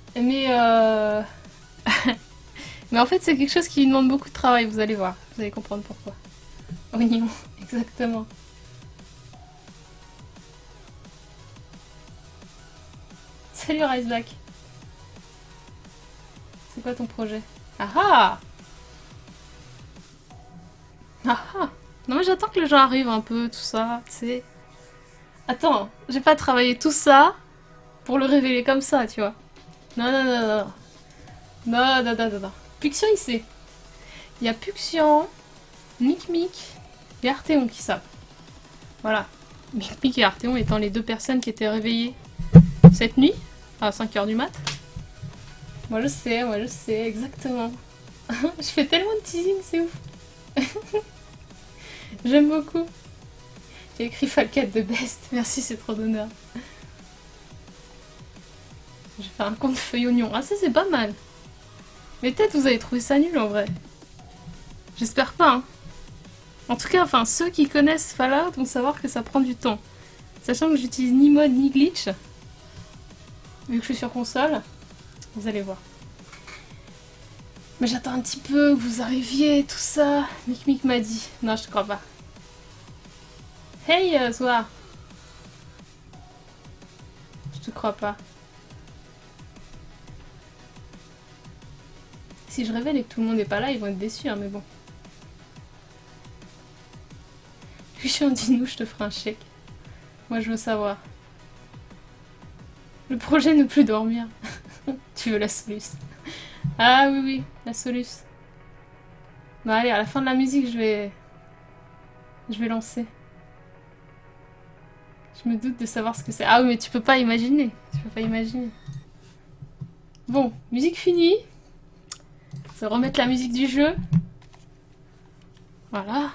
Mais mais en fait c'est quelque chose qui demande beaucoup de travail, vous allez voir. Vous allez comprendre pourquoi. Oignon, exactement. Salut Riceback. C'est quoi ton projet? Ah ah! Ah ah! Non mais j'attends que les gens arrivent un peu, tout ça, tu sais. Attends, j'ai pas travaillé tout ça pour le révéler comme ça, tu vois. Non, non, non, non. Non, non, non, non, non. Puxian, il sait. Il y a Puxian, Mic et Arthéon qui savent. Voilà. Mic et Arthéon étant les deux personnes qui étaient réveillées cette nuit, à 5 h du mat. Moi je sais, exactement. Je fais tellement de teasing, c'est ouf. J'aime beaucoup. J'ai écrit Falcat de Best, merci, c'est trop d'honneur. Je vais faire un compte feuille oignon. Ah ça c'est pas mal. Mais peut-être vous avez trouvé ça nul en vrai. J'espère pas, hein. En tout cas, enfin, ceux qui connaissent Fallout vont savoir que ça prend du temps. Sachant que j'utilise ni mode ni glitch. Vu que je suis sur console. Vous allez voir. Mais j'attends un petit peu que vous arriviez, tout ça. Mic m'a dit. Non, je te crois pas. Hey, Zoar. Je te crois pas. Si je révèle et que tout le monde n'est pas là, ils vont être déçus, hein, mais bon. Lucien, dis-nous, je te ferai un chèque. Moi, je veux savoir. Le projet ne plus dormir. Tu veux la soluce. Ah oui, oui, la soluce. Bon, allez, à la fin de la musique, je vais lancer. Je me doute de savoir ce que c'est. Ah oui, mais tu peux pas imaginer. Tu peux pas imaginer. Bon, musique finie. Je vais remettre la musique du jeu. Voilà.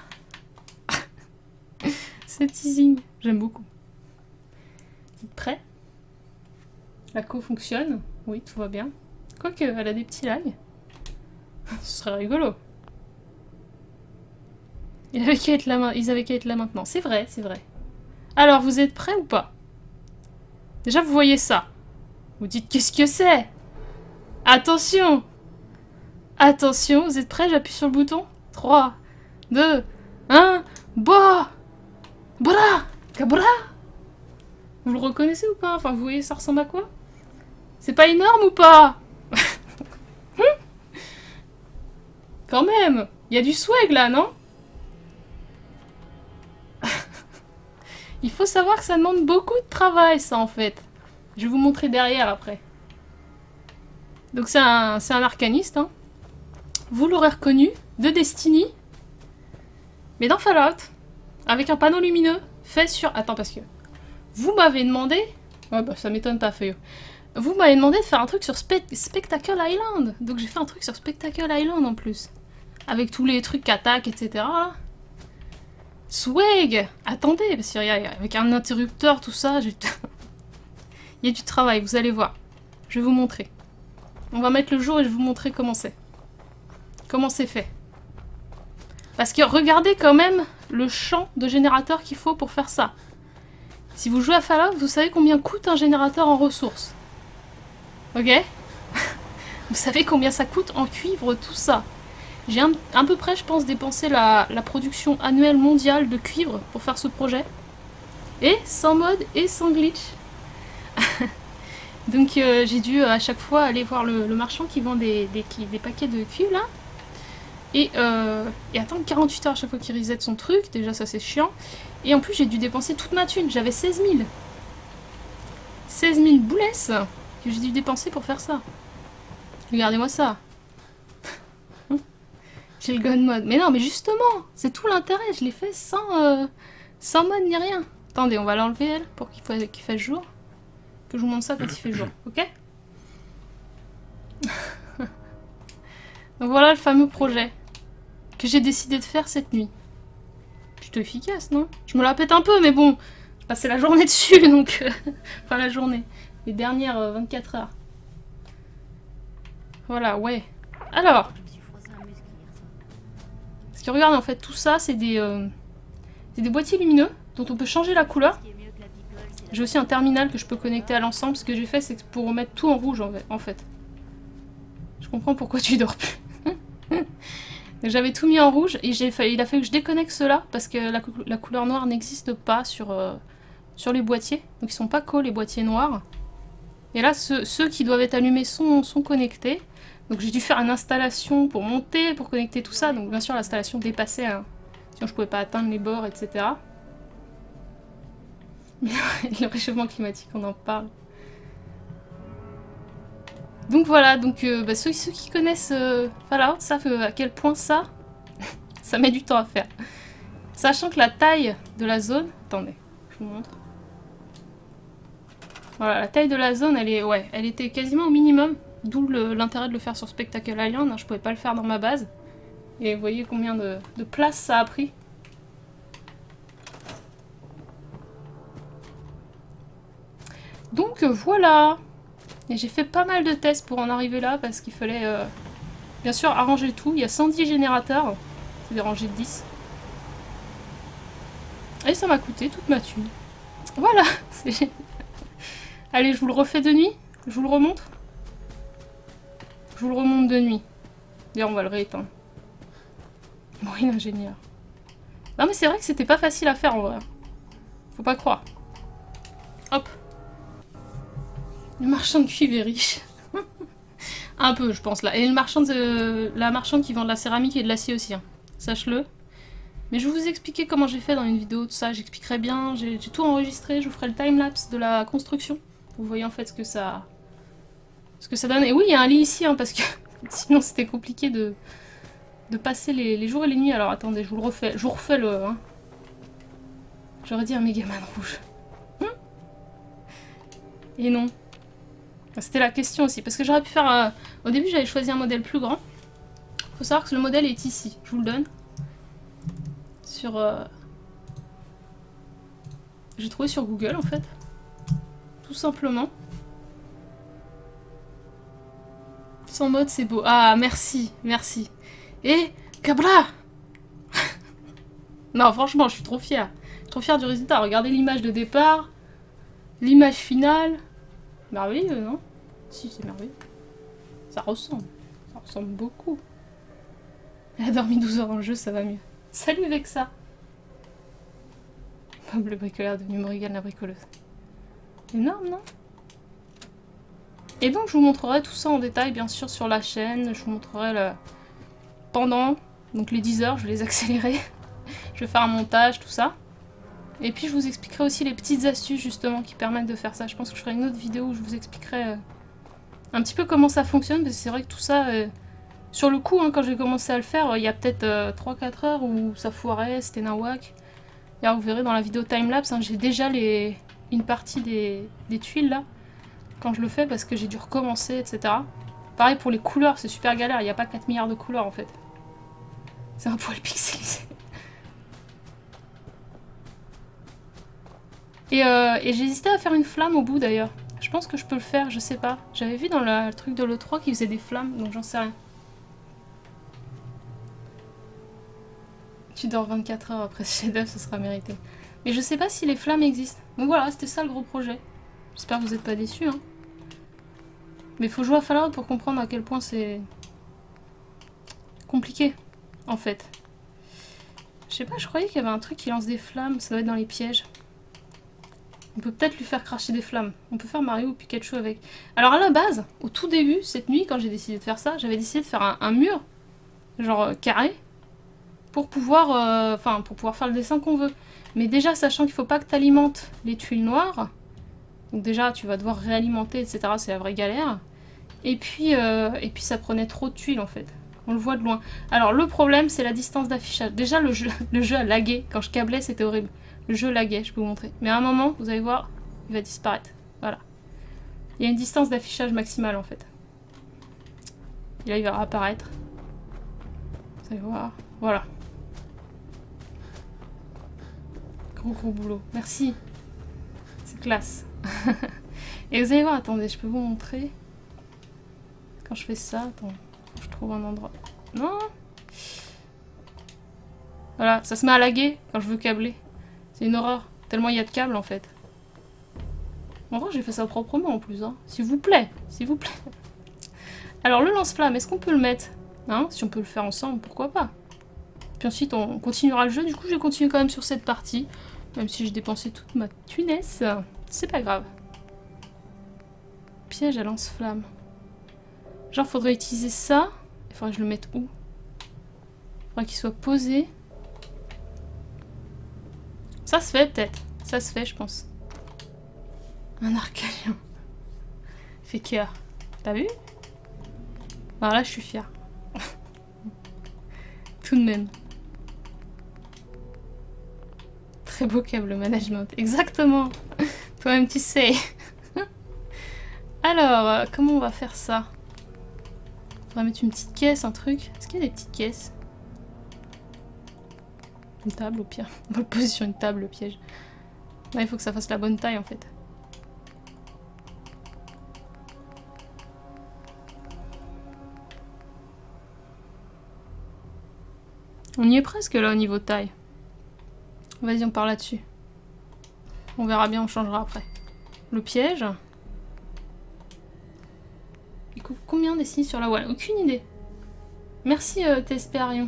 C'est teasing. J'aime beaucoup. Vous êtes prêts? La co fonctionne. Oui, tout va bien. Quoique, elle a des petits lags. Ce serait rigolo. Ils avaient qu'à être là maintenant. C'est vrai, c'est vrai. Alors, vous êtes prêts ou pas? Déjà, vous voyez ça. Vous dites, qu'est-ce que c'est? Attention! Attention, vous êtes prêts? J'appuie sur le bouton. 3, 2, 1, boah! Bra! Cabra! Vous le reconnaissez ou pas? Enfin, vous voyez, ça ressemble à quoi? C'est pas énorme ou pas? Quand même! Il y a du swag là, non? Il faut savoir que ça demande beaucoup de travail, ça, en fait. Je vais vous montrer derrière, après. Donc, c'est un arcaniste, hein. Vous l'aurez reconnu, de Destiny. Mais dans Fallout, avec un panneau lumineux fait sur... Attends, parce que... Vous m'avez demandé... Ouais, bah, ça m'étonne pas, Feuillot. Vous m'avez demandé de faire un truc sur Spectacle Island. Donc, j'ai fait un truc sur Spectacle Island, en plus. Avec tous les trucs qu'attaque, etc. Là. Swag! Attendez, parce qu'avec un interrupteur, tout ça, il y a du travail, vous allez voir. Je vais vous montrer. On va mettre le jour et je vais vous montrer comment c'est. Comment c'est fait. Parce que regardez quand même le champ de générateur qu'il faut pour faire ça. Si vous jouez à Fallout, vous savez combien coûte un générateur en ressources. Ok? Vous savez combien ça coûte en cuivre, tout ça. J'ai à peu près, je pense, dépensé la production annuelle mondiale de cuivre pour faire ce projet. Et sans mode et sans glitch. Donc j'ai dû à chaque fois aller voir le marchand qui vend des paquets de cuivre là. Et attendre 48 heures à chaque fois qu'il reset son truc. Déjà ça c'est chiant. Et en plus j'ai dû dépenser toute ma thune. J'avais 16 000. 16 000 boulesses que j'ai dû dépenser pour faire ça. Regardez-moi ça. J'ai le gun mode. Mais non, mais justement, c'est tout l'intérêt. Je l'ai fait sans mode ni rien. Attendez, on va l'enlever, elle, pour qu'il fasse jour. Que je vous montre ça quand il fait jour, ok? Donc voilà le fameux projet que j'ai décidé de faire cette nuit. Plutôt efficace, non? Je me la pète un peu, mais bon, j'ai passé la journée dessus, donc... enfin, la journée. Les dernières 24 heures. Voilà, ouais. Alors... Parce que regarde, en fait, tout ça, c'est des boîtiers lumineux dont on peut changer la couleur. J'ai aussi un terminal que je peux connecter à l'ensemble. Ce que j'ai fait, c'est pour mettre tout en rouge en fait. Je comprends pourquoi tu dors plus. J'avais tout mis en rouge et il a fallu que je déconnecte cela parce que la couleur noire n'existe pas sur les boîtiers. Donc ils sont pas co les boîtiers noirs. Et là, ceux qui doivent être allumés sont connectés. Donc j'ai dû faire une installation pour monter, pour connecter tout ça. Donc bien sûr l'installation dépassait, hein. Sinon je pouvais pas atteindre les bords, etc. Le réchauffement climatique, on en parle. Donc voilà, donc ceux qui connaissent Fallout savent à quel point ça met du temps à faire. Sachant que la taille de la zone... Attendez, je vous montre. Voilà, la taille de la zone, elle était quasiment au minimum. D'où l'intérêt de le faire sur Spectacle Island, hein, je pouvais pas le faire dans ma base. Et vous voyez combien de place ça a pris. Donc voilà. Et j'ai fait pas mal de tests pour en arriver là, parce qu'il fallait bien sûr arranger tout. Il y a 110 générateurs, c'est des rangées de 10. Et ça m'a coûté toute ma thune. Voilà. Allez, je vous le refais de nuit. Je vous le remonte. Je vous le remonte de nuit. D'ailleurs, on va le rééteindre. Bruit d'ingénieur. Non mais c'est vrai que c'était pas facile à faire en vrai. Faut pas croire. Hop. Le marchand de cuivre est riche. Un peu, je pense, là. Et la marchande qui vend de la céramique et de l'acier aussi. Hein. Sache-le. Mais je vais vous expliquer comment j'ai fait dans une vidéo, tout ça. J'expliquerai bien. J'ai tout enregistré. Je vous ferai le timelapse de la construction. Vous voyez en fait ce que ça donne. Et oui, il y a un lit ici, hein, parce que sinon c'était compliqué de passer les jours et les nuits. Alors attendez, je vous le refais. Je vous refais le... Hein. J'aurais dit un Megaman rouge. Et non. C'était la question aussi, parce que j'aurais pu faire... Au début, j'avais choisi un modèle plus grand. Faut savoir que le modèle est ici. Je vous le donne. Sur... J'ai trouvé sur Google, en fait. Tout simplement. Sans mode, c'est beau. Ah, merci, merci. Et... Cabra. Non, franchement, je suis trop fière. Je suis trop fière du résultat. Regardez l'image de départ. L'image finale. Merveilleux, non? Si, c'est merveilleux. Ça ressemble. Ça ressemble beaucoup. Elle a dormi 12 heures dans le jeu, ça va mieux. Salut Vexa. Bob le bricoleur devenu Morrigan la bricoleuse. Énorme, non? Et donc je vous montrerai tout ça en détail, bien sûr, sur la chaîne. Je vous montrerai le... pendant. Donc les 10 heures, je vais les accélérer. Je vais faire un montage, tout ça. Et puis je vous expliquerai aussi les petites astuces justement qui permettent de faire ça. Je pense que je ferai une autre vidéo où je vous expliquerai un petit peu comment ça fonctionne. Parce que c'est vrai que tout ça, sur le coup, hein, quand j'ai commencé à le faire, il y a peut-être 3-4 heures où ça foirait, c'était nawak. Et alors vous verrez dans la vidéo timelapse, hein, j'ai déjà une partie des tuiles là. Quand je le fais parce que j'ai dû recommencer, etc. Pareil pour les couleurs, c'est super galère, il n'y a pas 4 milliards de couleurs en fait. C'est un poil pixelisé. Et j'ai hésité à faire une flamme au bout d'ailleurs. Je pense que je peux le faire, je sais pas. J'avais vu dans le truc de l'E3 qui faisait des flammes, donc j'en sais rien. Tu dors 24 heures après ce chef-d'œuvre, ce sera mérité. Mais je sais pas si les flammes existent. Donc voilà, c'était ça le gros projet. J'espère que vous n'êtes pas déçus. Hein. Mais il faut jouer à Fallout pour comprendre à quel point c'est compliqué, en fait. Je sais pas, je croyais qu'il y avait un truc qui lance des flammes, ça doit être dans les pièges. On peut peut-être lui faire cracher des flammes. On peut faire Mario ou Pikachu avec. Alors à la base, au tout début, cette nuit, quand j'ai décidé de faire ça, j'avais décidé de faire un mur, genre carré, pour pouvoir, pour pouvoir faire le dessin qu'on veut. Mais déjà, sachant qu'il faut pas que tu alimentes les tuiles noires, donc déjà tu vas devoir réalimenter, etc. C'est la vraie galère. Et puis ça prenait trop de tuiles en fait. On le voit de loin. Alors le problème, c'est la distance d'affichage. Déjà, le jeu a lagué. Quand je câblais, c'était horrible. Le jeu laguait, je peux vous montrer. Mais à un moment, vous allez voir, il va disparaître. Voilà. Il y a une distance d'affichage maximale en fait. Et là, il va réapparaître. Vous allez voir. Voilà. Gros boulot. Merci. C'est classe. Et vous allez voir, attendez, je peux vous montrer. Quand je fais ça, attends, faut que je trouve un endroit. Non. Voilà, ça se met à laguer quand je veux câbler. C'est une horreur. Tellement il y a de câbles en fait. En vrai, j'ai fait ça proprement en plus, hein. S'il vous plaît, s'il vous plaît. Alors, le lance-flamme, est-ce qu'on peut le mettre? Hein? Si on peut le faire ensemble, pourquoi pas? Puis ensuite, on continuera le jeu. Du coup, je vais continuer quand même sur cette partie. Même si j'ai dépensé toute ma thunesse. C'est pas grave. Piège à lance-flamme. Genre, faudrait utiliser ça. Il faudrait que je le mette où? Il faudrait qu'il soit posé. Ça se fait, peut-être. Ça se fait, je pense. Un arcalien. Fait cœur. T'as vu? Alors là, je suis fière. Tout de même. Très beau câble management. Exactement. Toi-même, tu sais. Alors, comment on va faire ça? Faudrait mettre une petite caisse, un truc. Est-ce qu'il y a des petites caisses? Une table, au pire. On va le poser sur une table, le piège. Là, il faut que ça fasse la bonne taille, en fait. On y est presque, là, au niveau taille. Vas-y, on part là-dessus. On verra bien, on changera après. Le piège. Il coupe combien des signes sur la voile? Aucune idée. Merci, Tespérion.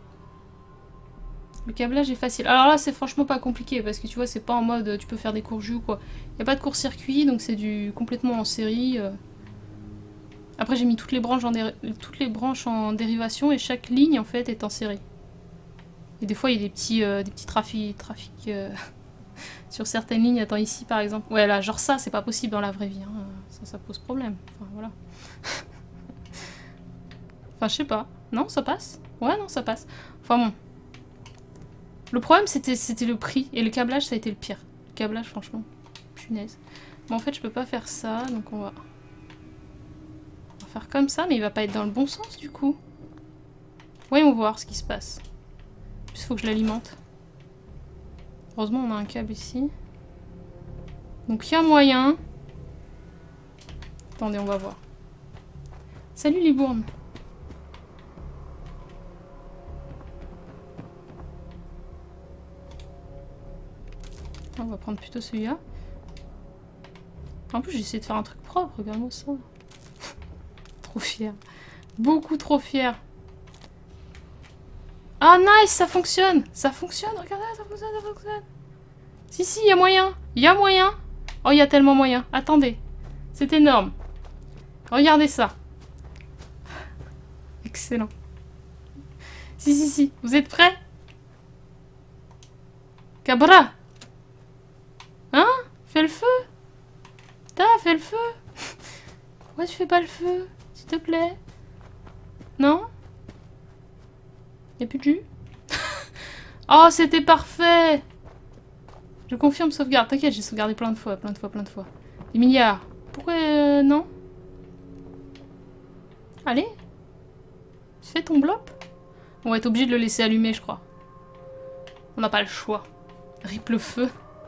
Le câblage est facile. Alors là, c'est franchement pas compliqué, parce que tu vois, c'est pas en mode tu peux faire des courts-jus ou quoi. Il n'y a pas de court-circuit, donc c'est du complètement en série. Après, j'ai mis toutes les branches en dérivation, et chaque ligne, en fait, est en série. Et des fois, il y a des petits trafics sur certaines lignes. Attends, ici, par exemple. Ouais, là, genre ça, c'est pas possible dans la vraie vie. Hein. Ça pose problème. Enfin, voilà. Enfin, je sais pas. Non, ça passe? Ouais, non, ça passe. Enfin, bon. Le problème, c'était le prix. Et le câblage, ça a été le pire. Le câblage, franchement. Punaise. Bon, en fait, je peux pas faire ça. Donc, on va faire comme ça. Mais il va pas être dans le bon sens, du coup. Voyons voir ce qui se passe. Il faut que je l'alimente. Heureusement, on a un câble ici. Donc, il y a moyen. Attendez, on va voir. Salut, Libourne. On va prendre plutôt celui-là. En plus, j'ai essayé de faire un truc propre. Regarde-moi ça. Trop fière. Beaucoup trop fière. Ah, nice, ça fonctionne. Ça fonctionne, regardez, ça fonctionne, ça fonctionne. Si, si, il y a moyen. Il y a moyen. Oh, il y a tellement moyen. Attendez. C'est énorme. Regardez ça. Excellent. Si, si, si. Vous êtes prêts? Cabra. Hein? Fais le feu. Putain, fais le feu. Pourquoi tu fais pas le feu? S'il te plaît. Non? Y'a plus de jus? Oh, c'était parfait! Je confirme sauvegarde. T'inquiète, j'ai sauvegardé plein de fois, plein de fois, plein de fois. Des milliards. Pourquoi non? Allez. Fais ton blop. On va être obligé de le laisser allumer, je crois. On n'a pas le choix. Rip le feu.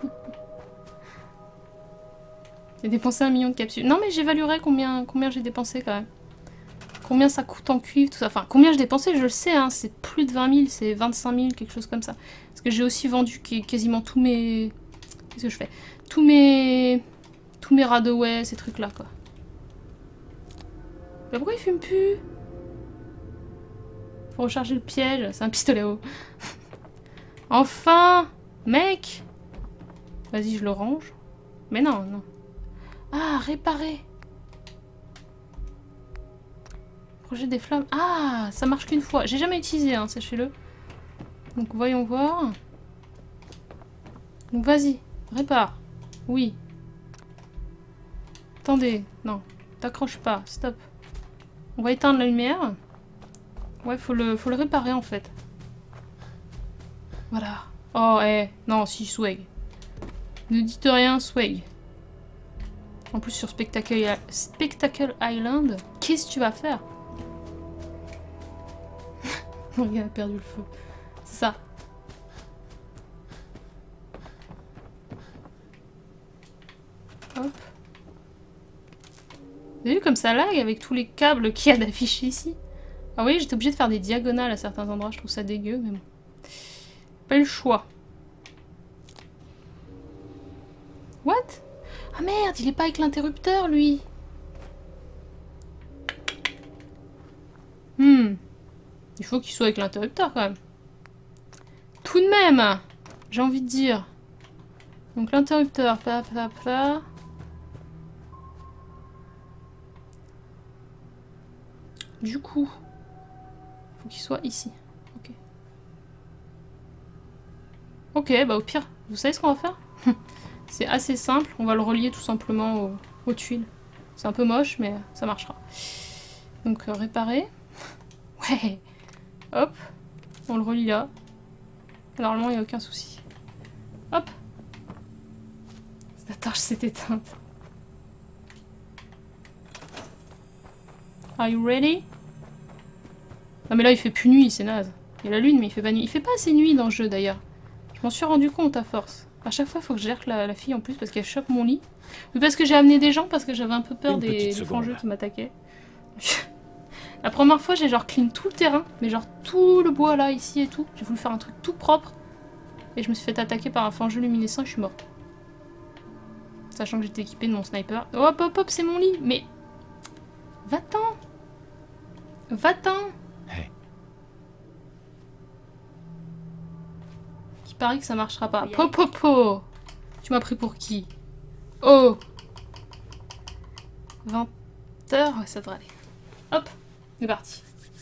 J'ai dépensé 1 million de capsules. Non, mais j'évaluerai combien j'ai dépensé quand même. Combien ça coûte en cuivre, tout ça. Enfin, combien j'ai dépensé, je le sais, hein. C'est plus de 20 000, c'est 25 000, quelque chose comme ça. Parce que j'ai aussi vendu quasiment tous mes... Qu'est-ce que je fais? Tous mes Radaway, ces trucs-là, quoi. Mais pourquoi il fume plus? Faut recharger le piège. C'est un pistolet à eau. Enfin! Mec! Vas-y, je le range. Mais non, non. Ah, réparer! Projet des flammes. Ah, ça marche qu'une fois. J'ai jamais utilisé, hein, sachez-le. Donc voyons voir. Donc vas-y, répare. Oui. Attendez, non. T'accroches pas, stop. On va éteindre la lumière. Ouais, faut le réparer en fait. Voilà. Oh, non, si, swag. Ne dites rien, swag. En plus, sur Spectacle Island, qu'est-ce que tu vas faire? Mon gars a perdu le feu. C'est ça. Hop. Vous avez vu comme ça lag avec tous les câbles qu'il y a d'affichés ici? Ah oui, j'étais obligée de faire des diagonales à certains endroits. Je trouve ça dégueu, mais bon. Pas eu le choix. What? Ah merde, il est pas avec l'interrupteur, lui. Il faut qu'il soit avec l'interrupteur, quand même. Tout de même, j'ai envie de dire. Donc l'interrupteur, pa. Du coup, faut qu'il soit ici. Ok. Ok, bah au pire, vous savez ce qu'on va faire? C'est assez simple, on va le relier tout simplement aux tuiles. C'est un peu moche, mais ça marchera. Donc réparer. Ouais. Hop. On le relie là. Normalement, il n'y a aucun souci. Hop. La torche s'est éteinte. Are you ready? Non mais là, il fait plus nuit, c'est naze. Il y a la lune, mais il fait pas nuit. Il fait pas assez nuit dans le jeu, d'ailleurs. Je m'en suis rendu compte à force. À chaque fois, il faut que je gère la fille en plus parce qu'elle chope mon lit. Ou parce que j'ai amené des gens parce que j'avais un peu peur des frangeux qui m'attaquaient. La première fois, j'ai genre clean tout le terrain, mais genre tout le bois là, ici et tout. J'ai voulu faire un truc tout propre. Et je me suis fait attaquer par un fangeux luminescent et je suis morte. Sachant que j'étais équipée de mon sniper. Hop, hop, hop, c'est mon lit. Mais... Va-t'en. Va-t'en. Hey. Il paraît que ça marchera pas. Popopo. Tu m'as pris pour qui? Oh. 20 h, ouais, ça devrait aller. Hop, c'est parti.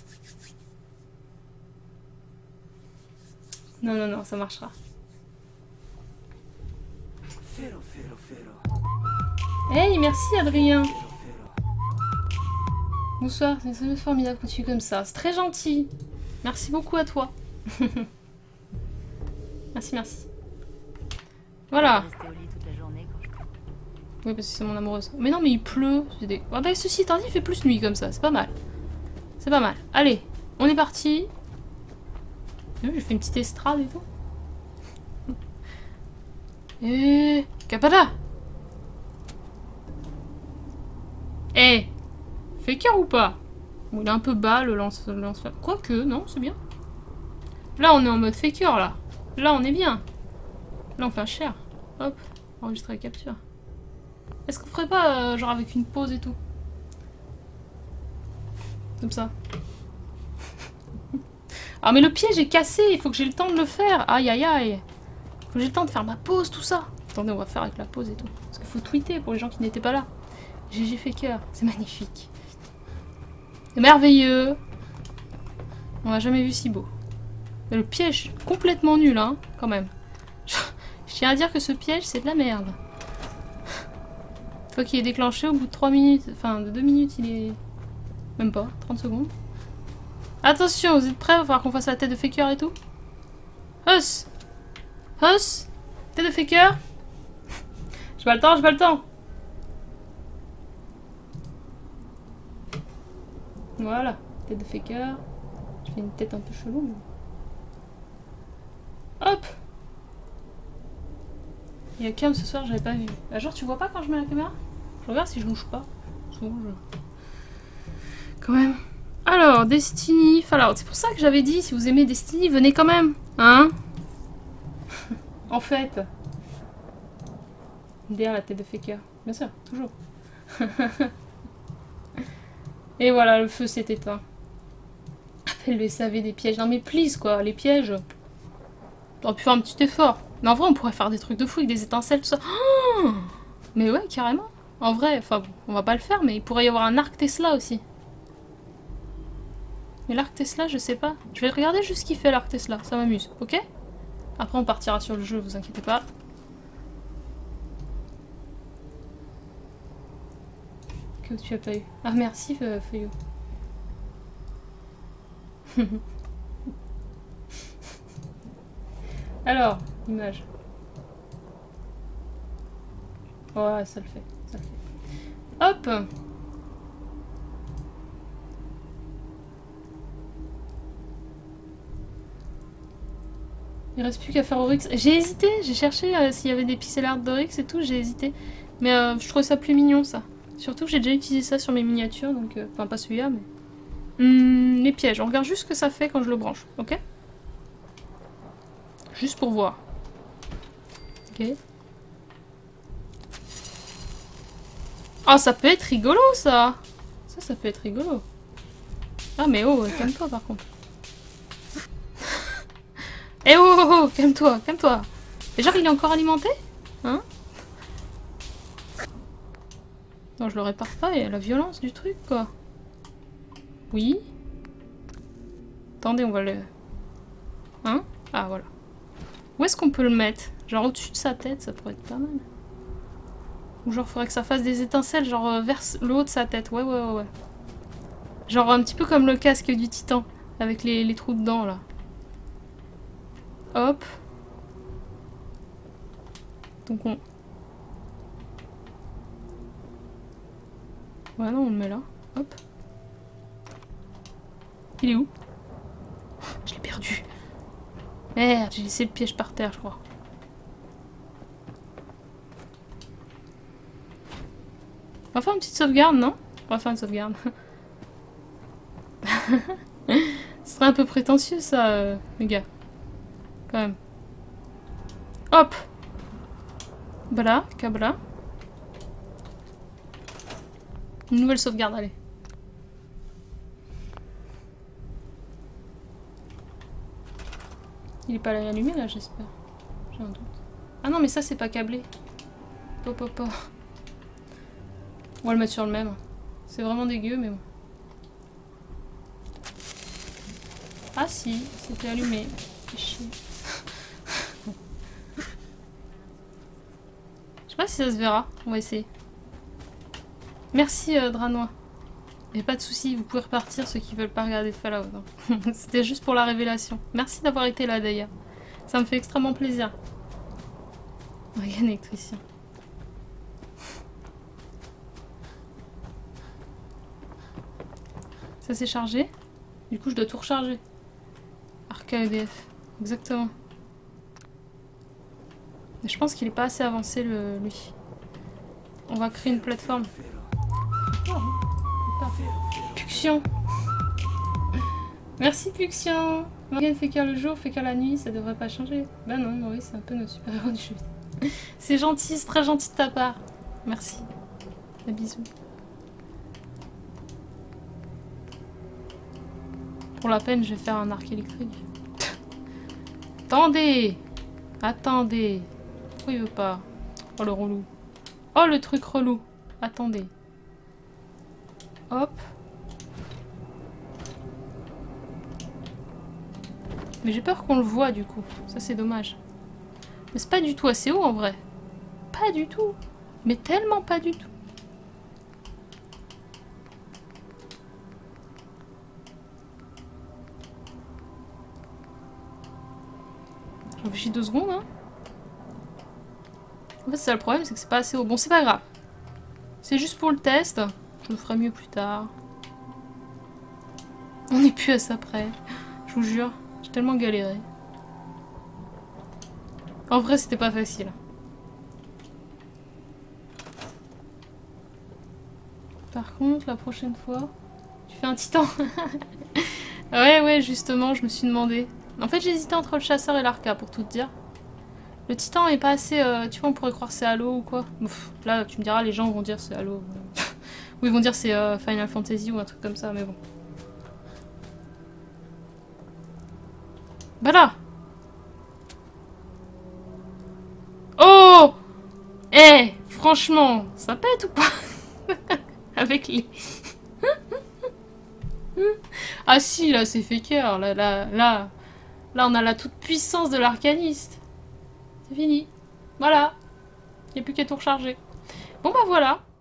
Non, non, non, ça marchera. Hey, merci Adrien. Bonsoir, c'est formidable que tu es comme ça. C'est très gentil. Merci beaucoup à toi. Merci, merci. Voilà. Oui, parce que c'est mon amoureuse. Mais non, mais il pleut. Des... Ah bah, ceci étant dit, il fait plus nuit comme ça. C'est pas mal. C'est pas mal. Allez, on est parti. J'ai fait une petite estrade et tout. Et... Capada. Eh, fait cœur ou pas? Bon, il est un peu bas le lance Quoique, non, c'est bien. Là, on est en mode faker, là. Là, on est bien. Là, on fait un share. Hop, enregistrer la capture. Est-ce qu'on ferait pas, genre, avec une pause et tout? Comme ça. Ah, mais le piège est cassé, il faut que j'ai le temps de le faire. Aïe, aïe, aïe. Faut que j'ai le temps de faire ma pause, tout ça. Attendez, on va faire avec la pause et tout. Parce qu'il faut tweeter pour les gens qui n'étaient pas là. GG Faker, c'est magnifique. C'est merveilleux. On n'a jamais vu si beau. Mais le piège, complètement nul, hein, quand même. Je tiens à dire que ce piège, c'est de la merde. Une fois qu'il est déclenché, au bout de 3 minutes, enfin de 2 minutes, il est... Même pas, 30 secondes. Attention, vous êtes prêts? Il va falloir qu'on fasse la tête de Faker et tout. Huss! Huss! Tête de Faker. J'ai pas le temps, j'ai pas le temps. Voilà, tête de Faker. Je fais une tête un peu chelou. Mais... Hop! Il y a Cam ce soir, j'avais pas vu. Bah, genre, tu vois pas quand je mets la caméra? Je regarde si je bouge pas. Souvent, je... Quand même. Alors, Destiny. Fallout. C'est pour ça que j'avais dit, si vous aimez Destiny, venez quand même. Hein? En fait. Derrière la tête de Faker. Bien sûr, toujours. Et voilà, le feu s'est éteint. Appelle le SAV des pièges. Non mais please quoi, les pièges. T'aurais pu faire un petit effort. Mais en vrai, on pourrait faire des trucs de fou avec des étincelles, tout ça. Oh, mais ouais, carrément. En vrai, enfin bon, on va pas le faire, mais il pourrait y avoir un arc Tesla aussi. Mais l'arc Tesla, je sais pas. Je vais regarder juste ce qu'il fait l'arc Tesla, ça m'amuse, ok? Après, on partira sur le jeu, vous inquiétez pas. Que tu as pas eu. Ah merci Feuillot. Alors, image. Ouais, ça le fait. Ça le fait. Hop! Il reste plus qu'à faire Oryx. J'ai hésité, j'ai cherché s'il y avait des pixel art d'Oryx et tout, j'ai hésité. Mais je trouvais ça plus mignon ça. Surtout que j'ai déjà utilisé ça sur mes miniatures, donc... Enfin, pas celui-là, mais... les pièges, on regarde juste ce que ça fait quand je le branche, ok? Juste pour voir. Ok. Oh, ça peut être rigolo, ça. Ça peut être rigolo. Ah, mais oh, calme-toi, par contre. Eh oh, oh, oh, calme-toi, calme-toi. Et genre, il est encore alimenté? Hein? Non, je le répare pas, il y a la violence du truc, quoi. Oui. Attendez, on va le... Hein? Ah, voilà. Où est-ce qu'on peut le mettre? Genre au-dessus de sa tête, ça pourrait être pas mal. Ou genre, faudrait que ça fasse des étincelles, genre vers le haut de sa tête. Ouais, ouais, ouais, ouais. Genre un petit peu comme le casque du titan, avec les trous dedans, là. Hop. Donc on... Ouais, non, on le met là. Hop. Il est où? Je l'ai perdu. Merde, j'ai laissé le piège par terre, je crois. On va faire une petite sauvegarde, non? On va faire une sauvegarde. Ce serait un peu prétentieux, ça, les gars. Quand même. Hop! Voilà, cabla. Une nouvelle sauvegarde, allez. Il est pas allumé là, j'espère. J'ai un doute. Ah non, mais ça c'est pas câblé. Pop, pop, pop. On va le mettre sur le même. C'est vraiment dégueu, mais bon. Ah si, c'était allumé. C'est chier. Je sais pas si ça se verra. On va essayer. Merci Dranois. Et pas de soucis, vous pouvez repartir ceux qui veulent pas regarder Fallout. C'était juste pour la révélation. Merci d'avoir été là d'ailleurs. Ça me fait extrêmement plaisir. Regarde électricien. Ça s'est chargé. Du coup je dois tout recharger. Arca EDF. Exactement. Mais je pense qu'il est pas assez avancé lui. On va créer une plateforme. Oh. Puxion. Merci Puxion. Morgane fait qu'à le jour, fait qu'à la nuit, ça devrait pas changer. Bah non, Maurice, c'est un peu notre super-héros du jeu. C'est gentil, c'est très gentil de ta part. Merci. Un bisou. Pour la peine, je vais faire un arc électrique. Attendez. Attendez. Pourquoi il veut pas? Oh le relou. Oh le truc relou. Attendez. Hop. Mais j'ai peur qu'on le voit du coup. Ça c'est dommage. Mais c'est pas du tout assez haut en vrai. Pas du tout. Mais tellement pas du tout. Je réfléchis 2 secondes hein. En fait c'est ça le problème, c'est que c'est pas assez haut. Bon c'est pas grave. C'est juste pour le test. Je le ferai mieux plus tard. On n'est plus à ça près. Je vous jure. J'ai tellement galéré. En vrai, c'était pas facile. Par contre, la prochaine fois, tu fais un titan. Ouais, justement, je me suis demandé. En fait, j'hésitais entre le chasseur et l'arca, pour tout te dire. Le titan est pas assez... tu vois, on pourrait croire c'est Halo ou quoi. Ouf, là, tu me diras, les gens vont dire c'est Halo. Ou ils vont dire c'est Final Fantasy ou un truc comme ça, mais bon. Bah là. Oh. Eh, franchement, ça pète ou pas? Avec les... Ah si, là, c'est faker. Là, on a la toute-puissance de l'arcaniste. C'est fini. Voilà. Il n'y a plus qu'à tout recharger. Bon bah voilà.